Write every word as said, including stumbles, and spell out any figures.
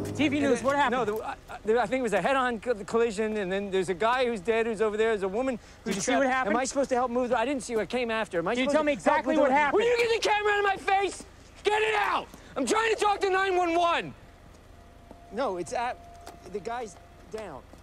T V news, then, what happened? No, the, uh, the, I think it was a head-on collision, and then there's a guy who's dead who's over there. There's a woman who's Did you see trapped. what happened? Am I supposed to help move? I didn't see what came after. Am I Can you supposed tell me to help exactly with what the- happened? Will you get the camera out of my face? Get it out! I'm trying to talk to nine one one. No, it's at... The guy's down.